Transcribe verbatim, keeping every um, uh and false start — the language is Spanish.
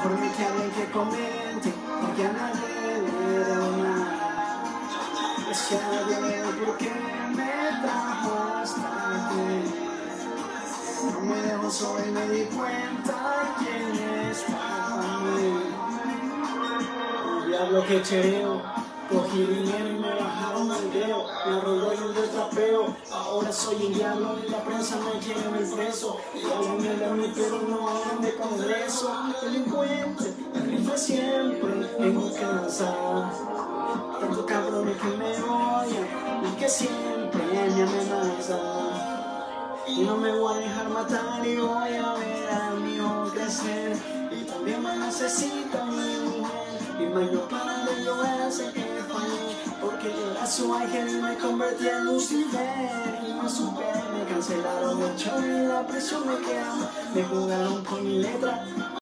Mejor ni que alguien que comente, porque a nadie le da nada. Gracias a Dios porque me trajo hasta aquí. No me dejo solo y me di cuenta quién está conmigo. Diablo que chereo, cogí dinero y me bajaron al dedo. Me arrolló y un destrapeo. Ahora soy el diablo y la prensa me quiere ver preso. Y hablan mierda a mí pero no hablan de congreso. Delincuente, el rifle siempre en mi casa. Tantos cabrones que me odian y que siempre me amenazan. Y no me voy a dejar matar y voy a ver a mi hijo crecer. Y también me necesita mi mujer. Y mayor padre yo ese que fallé. Porque yo era su ángel y me convertí en Lucifer. Y no supe, me cancelaron el show y la presión me quedaba. Me jugaron con mi letra.